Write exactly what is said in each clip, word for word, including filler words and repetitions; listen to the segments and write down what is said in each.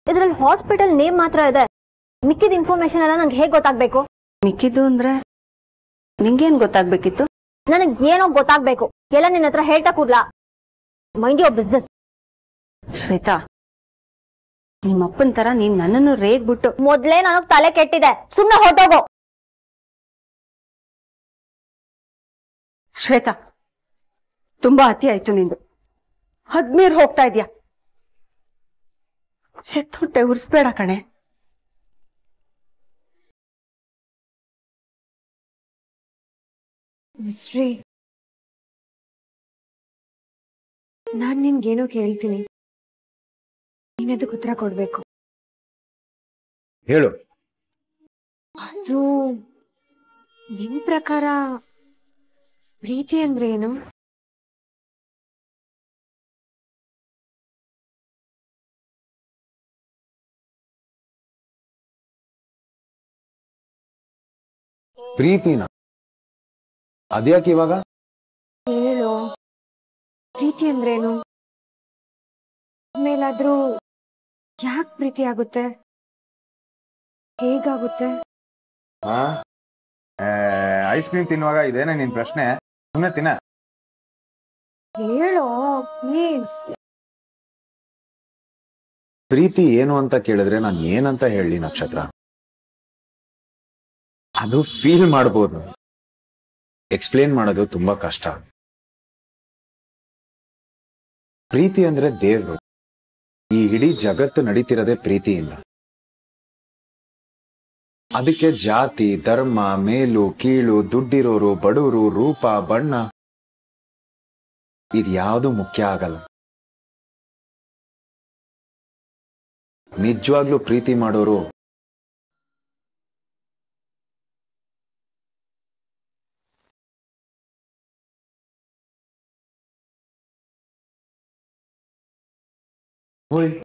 ಇದ್ರಲ್ಲಿ hospital name ಮಾತ್ರ ಇದೆ, ಮಿಕ್ಕಿದ ಇನ್ಫಾರ್ಮೇಶನ್ ಎಲ್ಲ ನಂಗೆ ಹೇಗೆ ಗೊತ್ತಾಗ್ಬೇಕು? ಮಿಕ್ಕಿದ್ದು ಅಂದ್ರೆ ನಿಂಗೇನ್ ಗೊತ್ತಾಗ್ಬೇಕಿತ್ತು? ನನಗ್ ಏನೋ ಗೊತ್ತಾಗ್ಬೇಕು, ಎಲ್ಲ ನಿನ್ನ ಹತ್ರ ಹೇಳ್ತಾ ಕೂಡ್ಲಾ. Mind your business. ಶ್ವೇತಾ, ನಿಮ್ಮಪ್ಪನ್ ತರ ನೀನ್ ನನ್ನನ್ನು ರೇಗ್ಬಿಟ್ಟು ಮೊದ್ಲೇ ನನಗ್ ತಲೆ ಕೆಟ್ಟಿದೆ, ಸುಮ್ನೆ ಹೊರಟೋಗೋ. ಶ್ವೇತಾ, ತುಂಬಾ ಅತಿ ಆಯ್ತು ನಿಂದು. ಹದ್ಮೀರ್ ಹೋಗ್ತಾ ಇದ್ಯಾ. ಹೆತ್ತೊಟ್ಟೆ ಉರ್ಸ್ಬೇಡ ಕಣೆ. ಮಿಸ್ಟ್ರಿ, ನಾನ್ ನಿನ್ಗೇನೋ ಕೇಳ್ತೀನಿ, ನೀನದಕ್ಕೆ ಉತ್ತರ ಕೊಡ್ಬೇಕು. ಹೇಳು. ಅದು ನಿಮ್ ಪ್ರಕಾರ ಪ್ರೀತಿ ಅಂದ್ರೆ ಏನು? ಪ್ರೀತಿನ ಅದ್ಯಾಕೆ ಇವಾಗ? ಹೇಳು, ಪ್ರೀತಿ ಅಂದ್ರೇನು? ಮೇಲಾದ್ರೂ ಯಾಕೆ ಪ್ರೀತಿ ಆಗುತ್ತೆ, ಹೇಗಾಗುತ್ತೆ? ಐಸ್ ಕ್ರೀಮ್ ತಿನ್ನುವಾಗ ಇದೇನೆ ನಿನ್ ಪ್ರಶ್ನೆ? ಸುಮ್ಮನೆ ತಿನ್ನ. ಹೇಳೋ ಪ್ಲೀಸ್. ಪ್ರೀತಿ ಏನು ಅಂತ ಕೇಳಿದ್ರೆ ನಾನು ಏನಂತ ಹೇಳಿ ನಕ್ಷತ್ರ? ಅದು ಫೀಲ್ ಮಾಡ್ಬೋದು, ಎಕ್ಸ್ಪ್ಲೇನ್ ಮಾಡೋದು ತುಂಬಾ ಕಷ್ಟ. ಪ್ರೀತಿ ಅಂದ್ರೆ ದೇವ್ರು. ಈ ಇಡೀ ಜಗತ್ತು ನಡೀತಿರೋದೇ ಪ್ರೀತಿಯಿಂದ. ಅದಕ್ಕೆ ಜಾತಿ, ಧರ್ಮ, ಮೇಲು ಕೀಳು, ದುಡ್ಡಿರೋರು, ಬಡವರು, ರೂಪ, ಬಣ್ಣ ಇದ್ಯಾವುದು ಮುಖ್ಯ ಆಗಲ್ಲ. ನಿಜವಾಗ್ಲೂ ಪ್ರೀತಿ ಮಾಡೋರು ಓಯ್,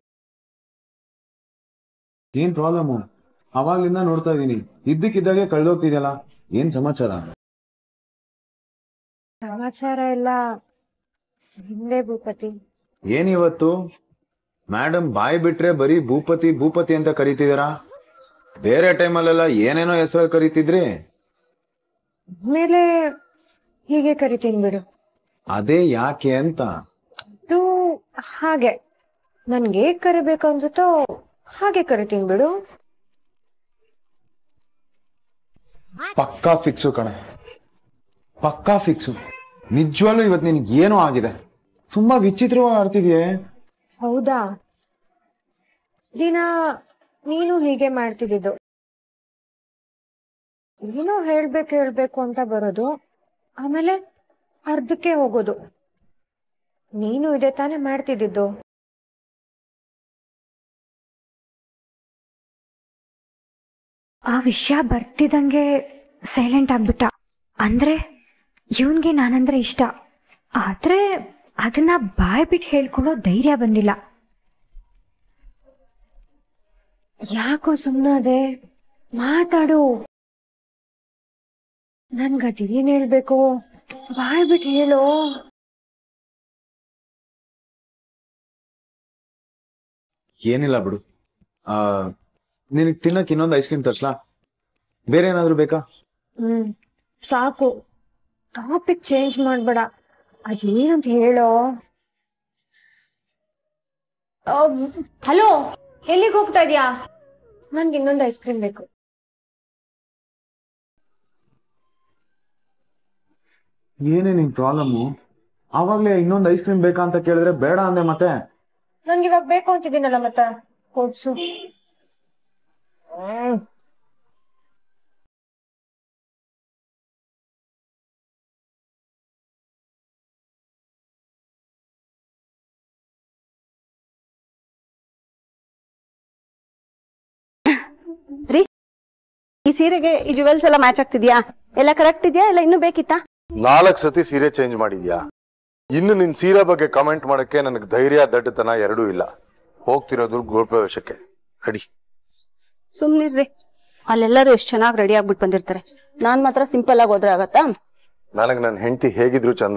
ಏನ್ ಪ್ರಾಬ್ಲಮ್? ಅವಾಗ್ಲಿಂದ ನೋಡ್ತಾ ಇದೀನಿ, ಇದ್ದಕ್ಕಿದ್ದಾಗೆ ಕಳ್ದೋಗ್ತಿದ್ಯಲ್ಲ, ಏನ್ ಸಮಾಚಾರ? ಸಮಾಚಾರ ಎಲ್ಲ ಹಿಂದೆ ಭೂಪತಿ. ಏನಿವತ್ತು ಮೇಡಮ್ ಬಾಯ್ ಬಿಟ್ರೆ ಬರೀ ಭೂಪತಿ ಭೂಪತಿ ಅಂತ ಕರಿತಿದಾರ? ಬೇರೆ ಟೈಮಲ್ಲೆಲ್ಲ ಏನೇನೋ ಹೆಸರು ಕರಿತಿದ್ರಿ. ಮೇಲೆ ಹೀಗೆ ಕರಿತೀನಿ ಬಿಡು. ಅದೇ ಯಾಕೆ ಅಂತ? ಅದು ಹಾಗೆ, ನನ್ಗೆ ಹೇಗ್ ಕರಿಬೇಕು ಅನ್ಸುತ್ತೋ ಹಾಗೆ ಕರಿತೀನಿ ಬಿಡು. ಪಕ್ಕಾ ಫಿಕ್ಸು ಕಣೆ, ಪಕ್ಕಾ ಫಿಕ್ಸು. ನಿಜವಾಗ್ಲೂ ಇವತ್ತು ನಿನ್ಗೆ ಏನೋ ಆಗಿದೆ, ತುಂಬಾ ವಿಚಿತ್ರವಾಗಿ ಆಡ್ತಿದ್ಯೆ. ಹೌದಾ? ದಿನ ನೀನು ಹೀಗೆ ಮಾಡ್ತಿದ್ದು. ಏನೋ ಹೇಳ್ಬೇಕು ಹೇಳ್ಬೇಕು ಅಂತ ಬರೋದು, ಆಮೇಲೆ ಅರ್ಧಕ್ಕೆ ಹೋಗೋದು. ನೀನು ಇದೇ ತಾನೇ ಮಾಡ್ತಿದ್ದು. ಆ ವಿಷಯ ಬರ್ತಿದಂಗೆ ಸೈಲೆಂಟ್ ಆಗ್ಬಿಟ್ಟ. ಅಂದ್ರೆ ಇವನ್ಗೆ ನಾನಂದ್ರೆ ಇಷ್ಟ, ಆದ್ರೆ ಅದನ್ನ ಬಾಯ್ ಬಿಟ್ಟು ಹೇಳ್ಕೊಳ್ಳೋ ಧೈರ್ಯ ಬಂದಿಲ್ಲ. ಯಾಕೋ ಸುಮ್ಮನಾದೆ, ಮಾತಾಡು. ನನ್ಗದೇನ್ ಹೇಳ್ಬೇಕು, ಬಾಯ್ ಬಿಟ್ಟು ಹೇಳೋ. ಏನಿಲ್ಲ ಬಿಡು. ಆ ನಿನಗ್ ತಿನ್ನಕ್ ಇನ್ನೊಂದು ಐಸ್ ಕ್ರೀಮ್ ತರ್ಸ್ಲಾ? ಬೇರೆ ಏನಾದ್ರು ಬೇಕಾ? ಹ್ಮ್ ಸಾಕು, ಟಾಪಿಕ್ ಚೇಂಜ್ ಮಾಡ್ಬೇಡ. ಅದೇನಂತ ಹೇಳೋ. ಹಲೋ, ಎಲ್ಲಿಗೆ ಹೋಗ್ತಾ ಇದ್ಯಾ? ನನ್ಗೆ ಇನ್ನೊಂದು ಐಸ್ ಕ್ರೀಮ್ ಬೇಕು. ಏನೇ ನಿನ್ ಪ್ರಾಬ್ಲಮ್ಮು? ಆವಾಗ್ಲೇ ಇನ್ನೊಂದು ಐಸ್ ಕ್ರೀಮ್ ಬೇಕಾ ಅಂತ ಕೇಳಿದ್ರೆ ಬೇಡ ಅಂದೆ, ಮತ್ತೆ ನನ್ಗೆ ಇವಾಗ ಬೇಕು ಅಂತಿದ್ದೀನಲ್ಲ, ಮತ್ತೆ ಕೊಡ್ಸು. ರೀ, ಈ ಸೀರೆಗೆ ಈ ಜುವೆಲ್ಸ್ ಎಲ್ಲ ಮ್ಯಾಚ್ ಆಗ್ತಿದ್ಯಾ? ಎಲ್ಲ ಕರೆಕ್ಟ್ ಇದೆಯಾ, ಇಲ್ಲ ಇನ್ನೂ ಬೇಕಿತ್ತಾ? ನಾಲ್ಕು ಸತಿ ಸೀರೆ ಚೇಂಜ್ ಮಾಡಿದ್ಯಾ? ಇನ್ನು ನಿನ್ ಸೀರೆ ಬಗ್ಗೆ ಕಮೆಂಟ್ ಮಾಡಕ್ಕೆ ನನಗೆ ಧೈರ್ಯ ದಡ್ಡತನ ಎರಡೂ ಇಲ್ಲ. ಹೋಗ್ತಿರೋದು ಗೃಹಪ್ರವೇಶಕ್ಕೆ. ಅಡಿ ಸುಮ್ನಿರ್ರಿ, ಅಲ್ಲೆಲ್ಲರೂ ಎಷ್ಟು ಚೆನ್ನಾಗಿ ರೆಡಿ ಆಗ್ಬಿಟ್ಟು ಬಂದಿರ್ತಾರೆ. ನಾನ್ ಮಾತ್ರ ಸಿಂಪಲ್ ಆಗಿ ಹೋದ್ರೆ ಆಗತ್ತಾ? ನನಗ್ ನನ್ ಹೆಂಡತಿ ಹೇಗಿದ್ರು ಚಂದ.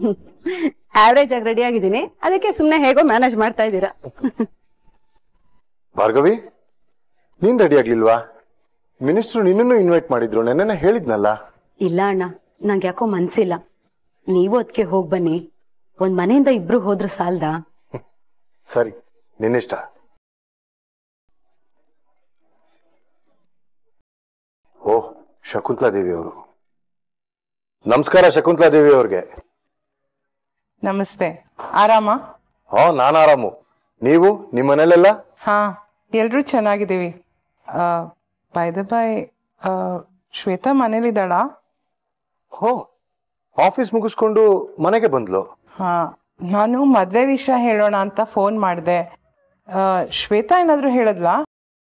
ಆವ್ರೇಜ್ ಆಗಿ ರೆಡಿ ಆಗಿದ್ದೀನಿ, ಅದಕ್ಕೆ ಸುಮ್ನೆ ಹೇಗೋ ಮ್ಯಾನೇಜ್ ಮಾಡ್ತಾ ಇದ್ದೀರಾ. ಭಾರ್ಗವಿ, ನೀನ್ ರೆಡಿ ಆಗ್ಲಿಲ್ವಾ? ಮಿನಿಸ್ಟ್ರು ನಿನ್ನನ್ನು ಇನ್ವೈಟ್ ಮಾಡಿದ್ರು, ನೆನ್ನೆ ಹೇಳಿದ್ನಲ್ಲ. ಇಲ್ಲ ಅಣ್ಣ, ನಂಗೆ ಯಾಕೋ ಮನ್ಸಿಲ್ಲ. ನೀವು ಅದಕ್ಕೆ ಹೋಗ್ ಬನ್ನಿ. ಒಂದ್ ಮನೆಯಿಂದ ಇಬ್ರು ಹೋದ್ರ ಸಾಲ್ದ? ಸರಿ, ನಿನ್ನಿಷ್ಟ. ಓಹ್, ಶಕುಂತಲಾ ದೇವಿ ಅವರು. ನಮಸ್ಕಾರ ಶಕುಂತಲಾ ದೇವಿ ಅವ್ರಿಗೆ. ನಮಸ್ತೆ. ಆರಾಮ? ಹಾ, ನಾನು ಆರಾಮು. ನೀವು ನಿಮ್ಮ ಮನೇಲೆಲ್ಲ? ಹಾ, ಎಲ್ರೂ ಚೆನ್ನಾಗಿದ್ದೀವಿ. ಬೈ ದ ಬೈ, ಶ್ವೇತಾ ಮನೇಲಿದ್ದಾಳಾ? ಹೋ, ಆಫೀಸ್ ಮುಗಿಸ್ಕೊಂಡು ಮನೆಗೆ ಬಂದ್ಲು. ಹಾ, ನಾನು ಮದ್ವೆ ವಿಷಯ ಹೇಳೋಣ ಅಂತ ಫೋನ್ ಮಾಡಿದೆ. ಶ್ವೇತಾ ಏನಾದರೂ ಹೇಳಿದ್ಲಾ?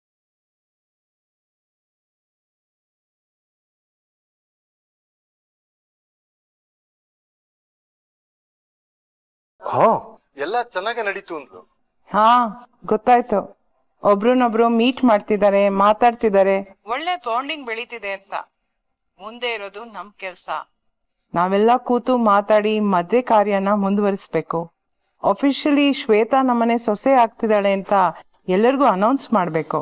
ಹಾ, ಎಲ್ಲ ಚೆನ್ನಾಗೆ ನಡೀತು ಅಂದ್ಲು. ಹಾ, ಗೊತ್ತಾಯ್ತು. ಒಬ್ರನ್ನೊಬ್ರು ಮೀಟ್ ಮಾಡ್ತಿದ್ದಾರೆ, ಮಾತಾಡ್ತಿದ್ದಾರೆ, ಒಳ್ಳೆ ಬಾಂಡಿಂಗ್ ಬೆಳೀತಿದೆ ಅಂತ. ಮುಂದೆ ಇರೋದು ನಮ್ ಕೆಲ್ಸ. ನಾವೆಲ್ಲ ಕೂತು ಮಾತಾಡಿ ಮದ್ವೆ ಕಾರ್ಯನ ಮುಂದುವರಿಸ್ಬೇಕು. ಅಫಿಷಿಯಲಿ ಶ್ವೇತಾ ನಮ್ಮನೆ ಸೊಸೆ ಆಗ್ತಿದ್ದಾಳೆ ಅಂತ ಎಲ್ಲರಿಗೂ ಅನೌನ್ಸ್ ಮಾಡ್ಬೇಕು.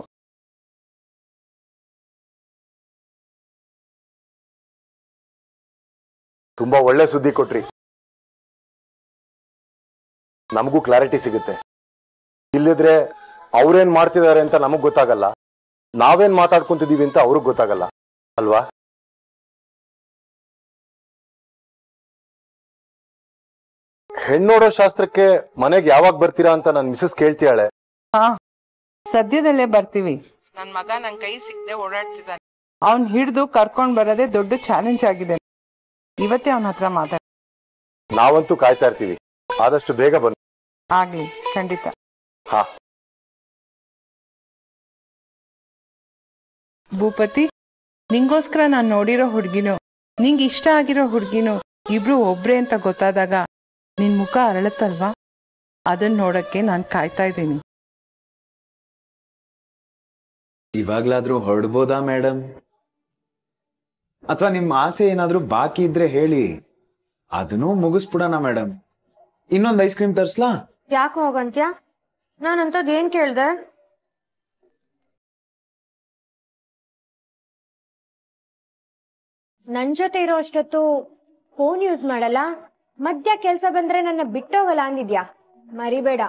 ತುಂಬಾ ಒಳ್ಳೆ ಸುದ್ದಿ ಕೊಟ್ರಿ. ನಮಗೂ ಕ್ಲಾರಿಟಿ ಸಿಗುತ್ತೆ. ಇಲ್ಲಿದ್ರೆ ಅವ್ರೇನ್ ಮಾಡ್ತಿದ್ದಾರೆ ಅಂತ ನಮಗ್ ಗೊತ್ತಾಗಲ್ಲ, ನಾವೇನ್ ಮಾತಾಡ್ಕೊಂತಿದೀವಿ ಅಂತ ಅವ್ರಿಗೆ ಗೊತ್ತಾಗಲ್ಲ ಅಲ್ವಾ? ಹೆಣ್ಣೋಡೋ ಶಾಸ್ತ್ರಕ್ಕೆ ಮನೆಗೆ ಯಾವಾಗ ಬರ್ತೀರಾ ಅಂತ ನನ್ ಮಿಸಸ್ ಕೇಳ್ತಿಯಾಳೆ. ಹಾ, ಸದ್ಯದಲ್ಲೇ ಬರ್ತೀವಿ. ನನ್ ಮಗ ನನ್ ಕೈ ಸಿಗದೆ ಓಡಾಡ್ತಿದ್ದಾನೆ. ಅವನ್ ಹಿಡಿದು ಕರ್ಕೊಂಡ್ ಬರೋದೇ ದೊಡ್ಡ ಚಾಲೆಂಜ್ ಆಗಿದೆ. ಇವತ್ತೇ ಅವನ ಹತ್ರ ಮಾತಾಡ. ನಾವಂತೂ ಕಾಯ್ತಾ ಇರ್ತೀವಿ. ಆದಷ್ಟು ಬೇಗ ಬನ್ನಿ. ಆಗ್ಲಿ, ಖಂಡಿತ. ಹಾ. ಭೂಪತಿ, ನಿಂಗೋಸ್ಕರ ನಾನ್ ನೋಡಿರೋ ಹುಡ್ಗಿನು, ನಿಂಗ್ ಇಷ್ಟ ಆಗಿರೋ ಹುಡ್ಗಿನು ಇಬ್ರು ಒಬ್ರೇ ಅಂತ ಗೊತ್ತಾದಾಗ ನಿನ್ ಮುಖ ಅರಳತ್ತಲ್ವಾ? ಅದನ್ನ ನೋಡಕ್ಕೆ ನಾನ್ ಕಾಯ್ತಾ ಇದ್ದೀನಿ. ಇವಾಗ್ಲಾದ್ರೂ ಹೊರಡ್ಬೋದಾ ಮೇಡಮ್? ಅಥವಾ ನಿಮ್ ಆಸೆ ಏನಾದ್ರೂ ಬಾಕಿ ಇದ್ರೆ ಹೇಳಿ, ಅದನ್ನೂ ಮುಗಿಸ್ಬಿಡೋಣ ಮೇಡಮ್. ಇನ್ನೊಂದ್ ಐಸ್ ಕ್ರೀಮ್ ತರ್ಸ್ಲಾ? ಯಾಕೆ ಹೋಗಂತ್ಯ? ನಾನಂತದ್ ಏನ್ ಕೇಳ್ದೆ? ನನ್ ಜೊತೆ ಇರೋ ಅಷ್ಟೊತ್ತು ಫೋನ್ ಯೂಸ್ ಮಾಡಲ್ಲ, ಮಧ್ಯ ಕೆಲ್ಸ ಬಂದ್ರೆ ನನ್ನ ಬಿಟ್ಟೋಗಲ್ಲ ಅಂದಿದ್ಯಾ? ಮರಿಬೇಡ.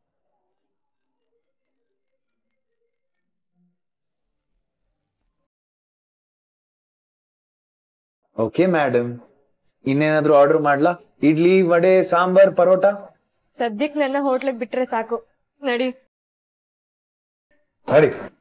ಓಕೆ ಮೇಡಮ್, ಇನ್ನೇನಾದ್ರೂ ಆರ್ಡರ್ ಮಾಡ್ಲಾ? ಇಡ್ಲಿ, ವಡೆ, ಸಾಂಬಾರ್, ಪರೋಟ? ಸದ್ಯಕ್ ನನ್ನ ಹೋಟ್ಲಿಗೆ ಬಿಟ್ರೆ ಸಾಕು. ನಡಿ ನಡಿ.